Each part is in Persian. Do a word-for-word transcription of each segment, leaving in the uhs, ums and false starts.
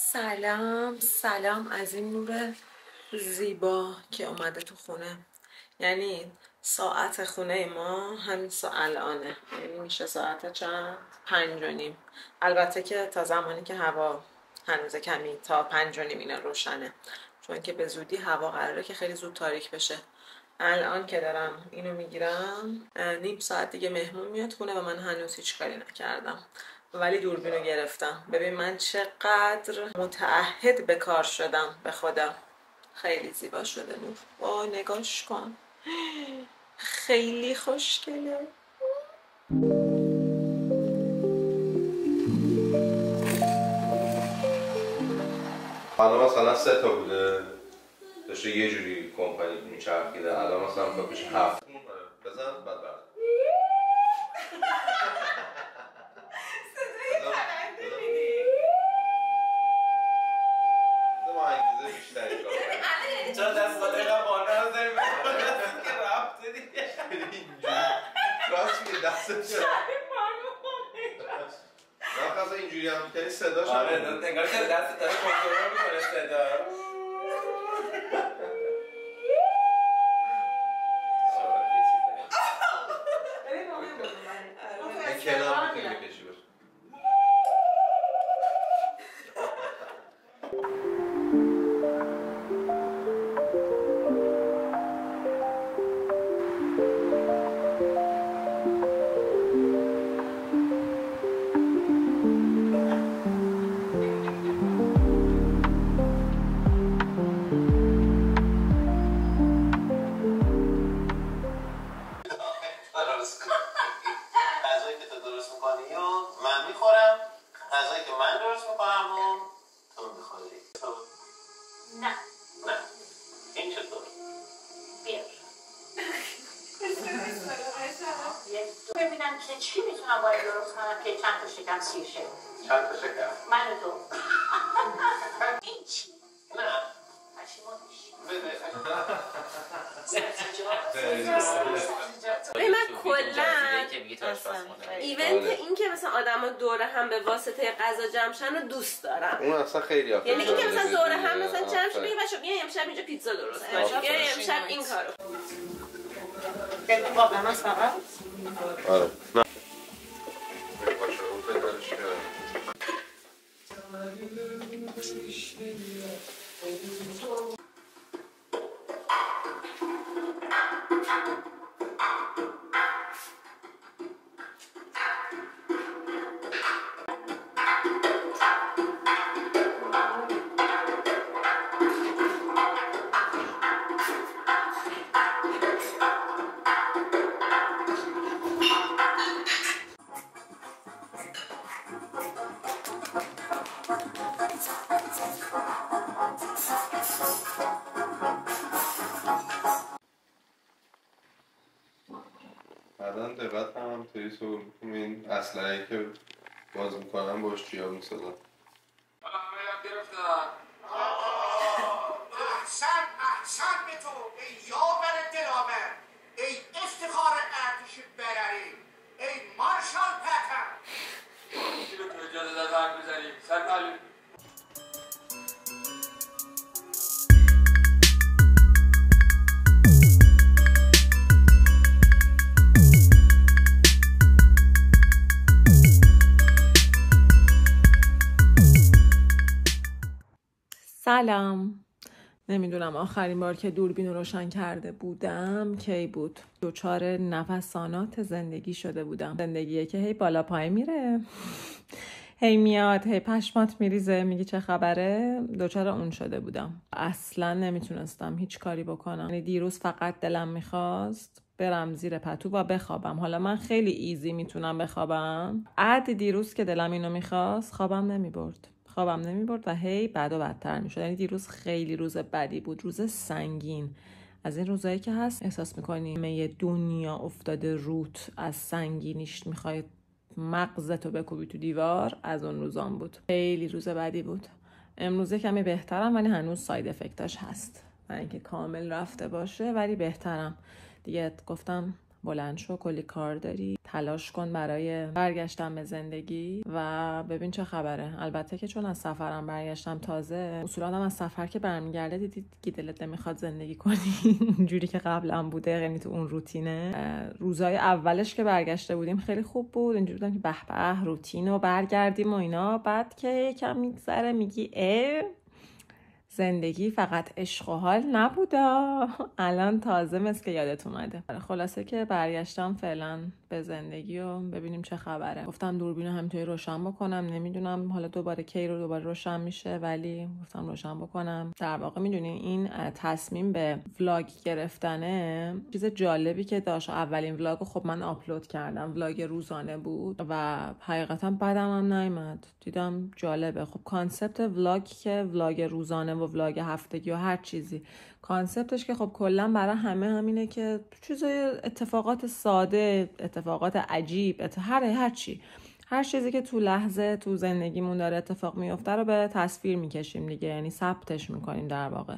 سلام سلام از این نور زیبا که اومده تو خونه. یعنی ساعت خونه ما همین ساعت الانه، یعنی میشه ساعت چند؟ پنج و نیم. البته که تا زمانی که هوا هنوز کمی تا پنج و نیم اینا روشنه، چون که به زودی هوا قراره که خیلی زود تاریک بشه. الان که دارم اینو میگیرم نیم ساعت دیگه مهمون میاد خونه و من هنوز هیچ کاری نکردم، ولی دوربینو گرفتم. ببین من چقدر متعهد به کار شدم، به خدا خیلی زیبا شده نور. وای نگاش کن، خیلی خوشگله. الان مثلا سه تا بوده داشته یه جوری کمپانی میچرخیده، الان مثلا تا پیش هفت بزن بعد بعد صدای پرنده میدی؟ بزن ما انگیزه بیشتری کنم چرا دست داده اینا بانه رو داریم بزن که رفته دیگه اینجوری راست میگه دستت چرا نه خواست اینجوری هم میکنی صدا شد. آره نگاه که دست داره کنترل میکنه صدا. کنار میتونی بکشی باشه. ببینم که چی میتونم باید درست کنم که چند تا شکم سیر شه. چند تا شکم؟ من و تو. این چی؟ نه پشیمان میشی. بده من کلن ایونت این که مثلا آدم ها دوره هم به واسطه غذا جمع شن رو دوست دارم. اون اصلا خیلی آفر. یعنی این که مثلا دوره هم مثلا جمع شد بگه بچه بیا امشب اینجا پیتزا درست کنیم، بیا امشب این کارو. بگو بابا من فقط آره نه بعدا دقت هم توی سور میکنم این اسلحه‌ای که باز میکنم باش چیا میسازم. حالا همه هم گرفتن. احسن احسن به تو ای یاور دلاور، ای افتخار ارتش برری، ای مارشال پتن. کی به تو اجازه داد حرف بزنی؟ سرمعلوم سلام. نمیدونم آخرین بار که دوربین رو روشن کرده بودم کی بود. دچار نفسانات زندگی شده بودم. زندگیه که هی بالا پای میره، هی میاد، هی پشمات میریزه، میگی چه خبره. دچار اون شده بودم. اصلا نمیتونستم هیچ کاری بکنم. یعنی دیروز فقط دلم میخواست برم زیر پتو و بخوابم. حالا من خیلی ایزی میتونم بخوابم. عد دیروز که دلم اینو میخواست خوابم نمیبرد. خوابم نمیبرد و هی بد و بدتر میشد. یعنی دیروز خیلی روز بدی بود، روز سنگین. از این روزایی که هست احساس میکنی یه دنیا افتاده روت، از سنگینیش میخوای مغزتو بکوبی تو دیوار. از اون روزان بود. خیلی روز بدی بود. امروزه کمی بهترم ولی هنوز ساید افکتاش هست، برای اینکه کامل رفته باشه ولی بهترم دیگه. گفتم بلند شو، کلی کار داری، تلاش کن برای برگشتن به زندگی و ببین چه خبره. البته که چون از سفرم برگشتم تازه، اصولا هم از سفر که برمیگرده دیدید که دلت نمیخواد زندگی کنی اونجوری که قبلا بوده، یعنی تو اون روتینه. روزای اولش که برگشته بودیم خیلی خوب بود، اینجوری بودم که به به روتین و برگردیم و اینا. بعد که یکم میگذره میگی اه زندگی فقط عشق و حال نبودا، الان تازه مثل که یادت اومده. خلاصه که برگشتم فعلا به زندگی و ببینیم چه خبره. گفتم دوربینو همینطوری روشن بکنم، نمیدونم حالا دوباره کی رو دوباره روشن میشه، ولی گفتم روشن بکنم. در واقع میدونین این تصمیم به ولاگ گرفتنه چیز جالبی که داشت. اولین ولاگو خب من آپلود کردم، ولاگ روزانه بود و حقیقتا بعدم هم نیامد. دیدم جالبه. خب کانسپت ولاگ که ولاگ روزانه و ولاگ هفتگی و هر چیزی، کانسپتش که خب کلا برای همه همینه که چیزای اتفاقات ساده، اتفاقات عجیب، هر هر چی هر چیزی که تو لحظه تو زندگیمون داره اتفاق میفته رو به تصویر میکشیم دیگه، یعنی ثبتش میکنیم در واقع.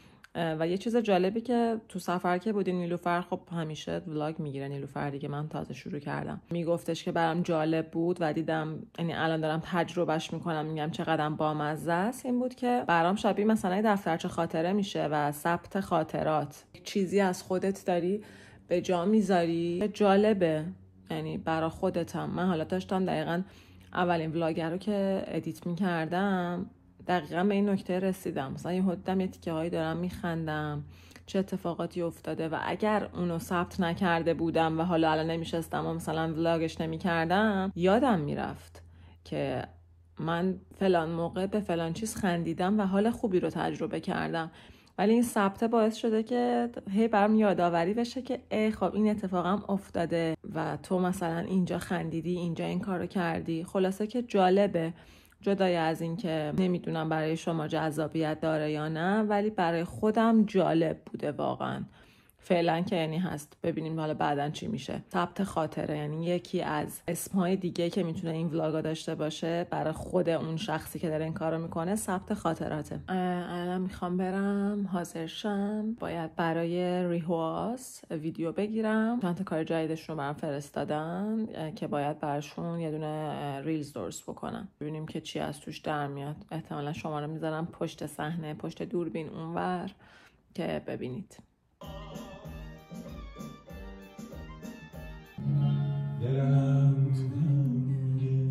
و یه چیز جالبی که تو سفر که بودیم، نیلوفر خب همیشه ولاگ میگیره، نیلوفر دیگه من تازه شروع کردم، میگفتش که برام جالب بود و دیدم، یعنی الان دارم تجربهش میکنم، میگم چقدر بامزه است. این بود که برام شبیه مثلا دفترچه خاطره میشه و ثبت خاطرات، چیزی از خودت داری به جا میذاری، جالبه یعنی برا خودتم. من حالا داشتم دقیقاً اولین ولاگر رو که ادیت میکردم دقیقا به این نکته رسیدم، مثلا یه حدم یه تیکه هایی دارم میخندم چه اتفاقاتی افتاده و اگر اونو ثبت نکرده بودم و حالا الان نمیشستم و مثلا ولاگش نمیکردم، یادم میرفت که من فلان موقع به فلان چیز خندیدم و حال خوبی رو تجربه کردم. ولی این ثبت باعث شده که هی برام یادآوری بشه که ای خب این اتفاقم افتاده و تو مثلا اینجا خندیدی، اینجا این کارو کردی. خلاصه که جالبه، جدای از این که نمیدونم برای شما جذابیت داره یا نه، ولی برای خودم جالب بوده واقعا. فعلا که یعنی هست، ببینیم حالا بعداً چی میشه. ثبت خاطره یعنی یکی از اسمهای دیگه که میتونه این ولاگا داشته باشه برای خود اون شخصی که داره این کارو میکنه، ثبت خاطراته. الان میخوام برم حاضر شم، باید برای ریهواس ویدیو بگیرم. چند تا کار جدیدش رو برام فرستادن که باید براشون یه دونه ریلز درست بکنم، ببینیم که چی از توش در میاد. احتمالا شما رو میذارم پشت صحنه، پشت دوربین اونور که ببینید. دلم تنگه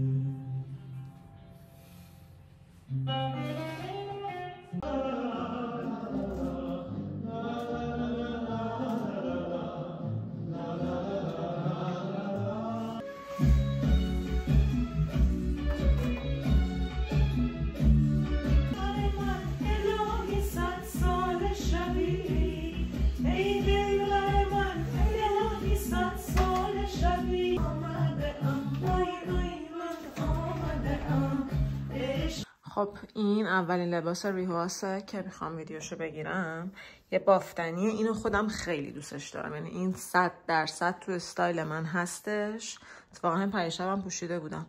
خب این اولین لباس ریهواسه که میخوام ویدیوشو بگیرم. یه بافتنیه، اینو خودم خیلی دوستش دارم، یعنی این صد درصد تو استایل من هستش. اتفاقا هم پریشبم پوشیده بودم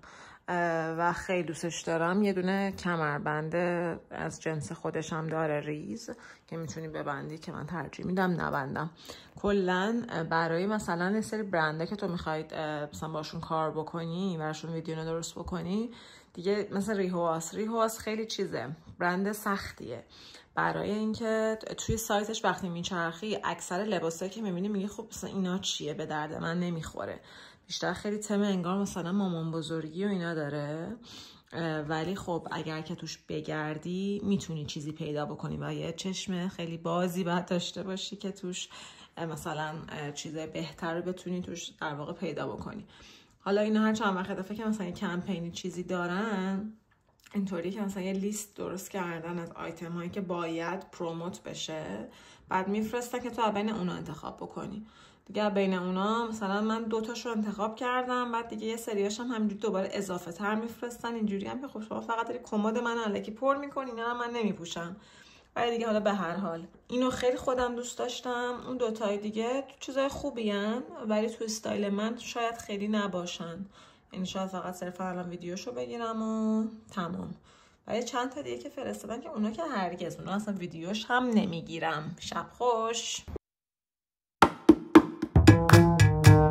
و خیلی دوستش دارم. یه دونه کمربنده از جنس خودش هم داره ریز که میتونی ببندی که من ترجیح میدم نبندم. کلا برای مثلا یه سری برنده که تو میخواید مثلا باشون کار بکنی، براشون ویدیو درست بکنی دیگه، مثلا ریهواس ریهواس خیلی چیزه، برند سختیه. برای اینکه توی سایتش وقتی میچرخی اکثر لباسایی که میبینی میگی خب مثلا اینا چیه، به درد من نمیخوره. بیشتر خیلی تم انگار مثلا مامان بزرگی و اینا داره، ولی خب اگر که توش بگردی میتونی چیزی پیدا بکنی و یه چشم خیلی بازی باید داشته باشی که توش مثلا چیز بهتر رو بتونی توش در واقع پیدا بکنی. حالا اینا هر چند وقت دفعه که مثلا یه کمپینی چیزی دارن، اینطوری که مثلا یه لیست درست کردن از آیتم هایی که باید پروموت بشه، بعد میفرسته که تو بین اونا انتخاب بکنی دیگه. بین اونا مثلا من دو تاشو انتخاب کردم، بعد دیگه یه سریاش هم همینجوری دوباره اضافه تر میفرستن. اینجوری هم که خب شما فقط داری کمد من الکی پر میکنی، اینا من نمیپوشم. ولی دیگه حالا به هر حال اینو خیلی خودم دوست داشتم. اون دوتای دیگه چیزای خوبی هن، ولی تو استایل من شاید خیلی نباشن، یعنی شاید فقط صرفا الان ویدیوشو بگیرم و تمام. ولی چند تا دیگه که فرستادن که اونا که هرگز، اونا اصلا ویدیوش هم نمیگیرم. شب خوش.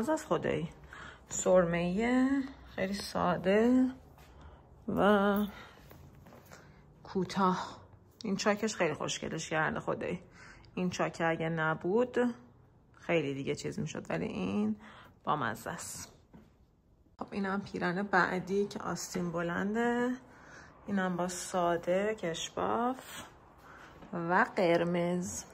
بامزه از خدایی. سرمه‌ای خیلی ساده و کوتاه. این چاکش خیلی خوشگلش کرده خدایی. این چاک اگه نبود خیلی دیگه چیز میشد، ولی این بامزه است. خب اینم پیرن بعدی که آستین بلنده. اینم با ساده کشباف و قرمز.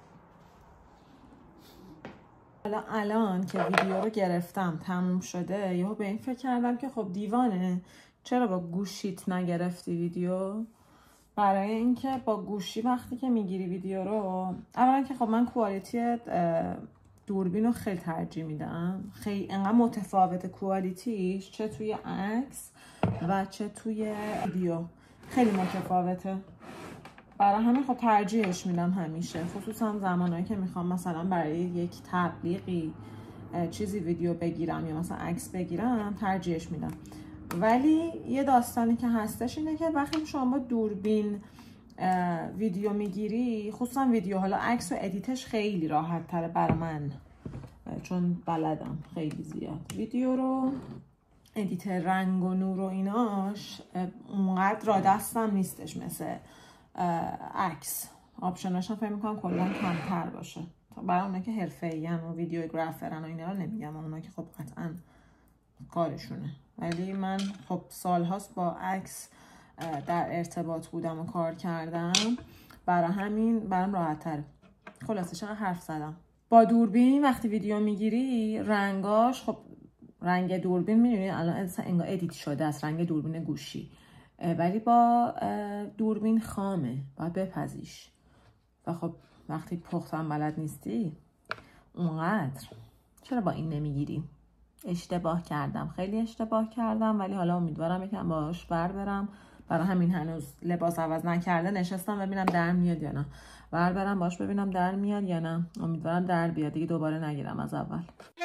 حالا الان که ویدیو رو گرفتم تموم شده، یهو به این فکر کردم که خب دیوانه، چرا با گوشیت نگرفتی ویدیو؟ برای اینکه با گوشی وقتی که میگیری ویدیو رو، اولا که خب من کوالیتی دوربین رو خیلی ترجیح میدم، خیلی انقدر متفاوت کوالیتیش، چه توی عکس و چه توی ویدیو خیلی متفاوته. برای همین خب ترجیحش میدم همیشه، خصوصا زمانهایی که میخوام مثلا برای یک تبلیغی چیزی ویدیو بگیرم یا مثلا عکس بگیرم ترجیحش میدم. ولی یه داستانی که هستش اینه که وقتی شما با دوربین ویدیو میگیری، خصوصا ویدیو، حالا عکس و ادیتش خیلی راحت تره برای من چون بلدم خیلی زیاد. ویدیو رو ادیت رنگ و نور و ایناش اونقدر را دستم نیستش مثل عکس. آپشناش هم فکر میکنم کلا کمتر باشه برای اونا که حرفه‌این و ویدیوگرافرن و اینا رو نمیگم، اونا که خب قطعا کارشونه. ولی من خب سالهاست با عکس در ارتباط بودم و کار کردم، برای همین برام راحت تره. خلاصه چقدر حرف زدم. با دوربین وقتی ویدیو میگیری رنگاش، خب رنگ دوربین میدونی الان انگار ادیت شده است، رنگ دوربین گوشی، ولی با دوربین خامه، باید بپزیش. و خب وقتی پختم بلد نیستی اونقدر، چرا با این نمیگیری؟ اشتباه کردم، خیلی اشتباه کردم، ولی حالا امیدوارم یکم باهاش بر برم. برای همین هنوز لباس عوض نکرده نشستم ببینم در میاد یا نه. بر برم باش ببینم در میاد یا نه. امیدوارم در بیاد، دیگه دوباره نگیرم از اول.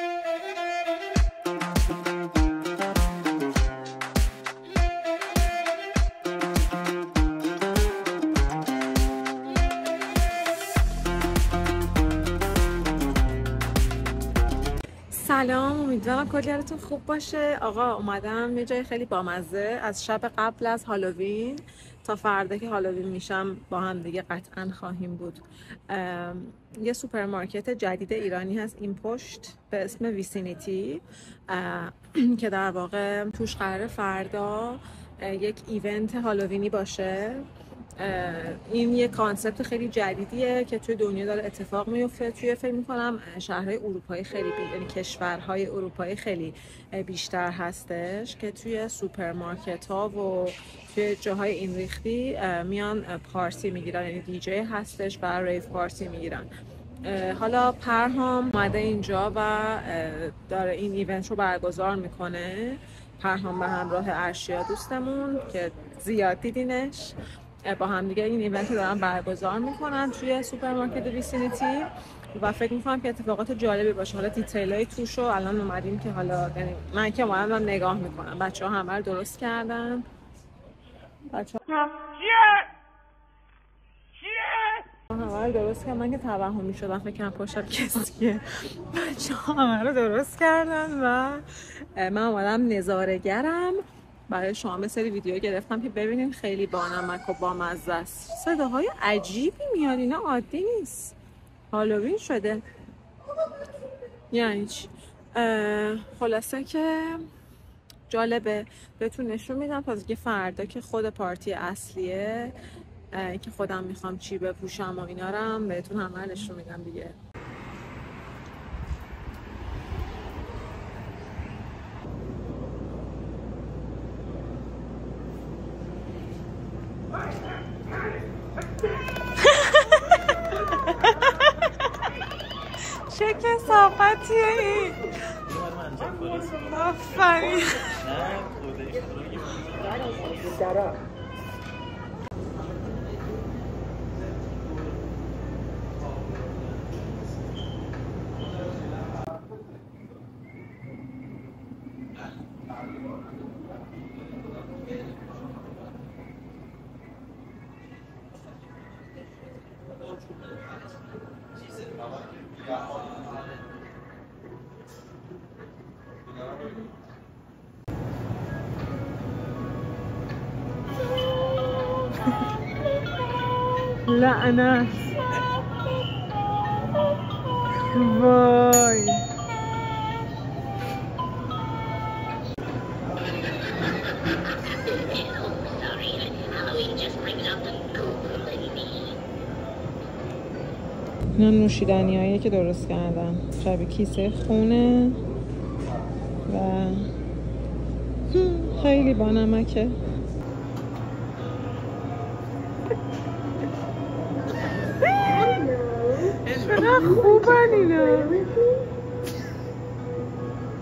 سلام، امیدوارم کلی حالتون خوب باشه. آقا اومدم یه جای خیلی بامزه، از شب قبل از هالووین تا فردا که هالووین میشم با هم دیگه قطعا خواهیم بود. یه سوپرمارکت جدید ایرانی هست این پشت به اسم ویسینیتی که در واقع توش قراره فردا یک ایونت هالووینی باشه. این یه کانسپت خیلی جدیدیه که توی دنیا داره اتفاق میفته. توی فکر میکنم شهرهای اروپایی خیلی بی... یعنی کشورهای اروپایی خیلی بیشتر هستش که توی سوپرمارکت ها و توی جاهای این ریختی میان پارتی میگیرن، یعنی دیجی هستش و ریو پارتی میگیرن. حالا پرهام اومده اینجا و داره این ایونت رو برگزار میکنه. پرهام به همراه ارشیا دوستمون که زیاد دیدینش، با هم دیگه این ایونت رو دارن برگزار میکنن توی سوپرمارکت ویسینیتی و فکر میکنم که اتفاقات جالبی باشه. حالا دیتیلای توش رو الان اومدیم که حالا یعنی من که اومدم نگاه میکنم. بچه ها همه رو درست کردن. بچه ها همه رو درست کردن. من که توهمی شدم فکر کنم پشت کسیه. بچه ها همه رو درست کردن و من اومدم نظاره‌گرم. برای شما یه سری ویدیو گرفتم که ببینین، خیلی بانمک و بامزه است. صداهای عجیبی میاد، اینا عادی نیست. هالووین شده یعنی چی؟ خلاصه که جالبه، بهتون نشون میدم. تازه فردا که خود پارتی اصلیه که خودم میخوام چی بپوشم و اینا رو هم بهتون همه نشون میدم دیگه. چه کثافتیه این؟ آفرین. لعنت. وای اینا نوشیدنی هایی که درست کردن شبیه کیسه خونه و خیلی با نمکه. چقدر خوبن اینا.